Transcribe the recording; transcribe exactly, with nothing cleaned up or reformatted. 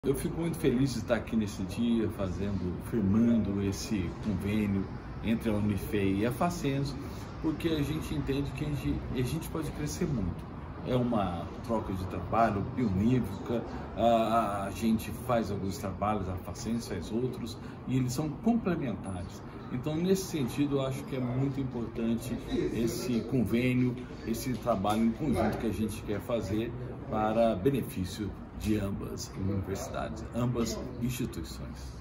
Eu fico muito feliz de estar aqui nesse dia, fazendo, firmando esse convênio entre a Unife e a Facens, porque a gente entende que a gente, a gente pode crescer muito. É uma troca de trabalho bionívoca, a, a gente faz alguns trabalhos, a Facens faz outros, e eles são complementares. Então, nesse sentido, eu acho que é muito importante esse convênio, esse trabalho em conjunto que a gente quer fazer para benefício de ambas universidades, ambas instituições.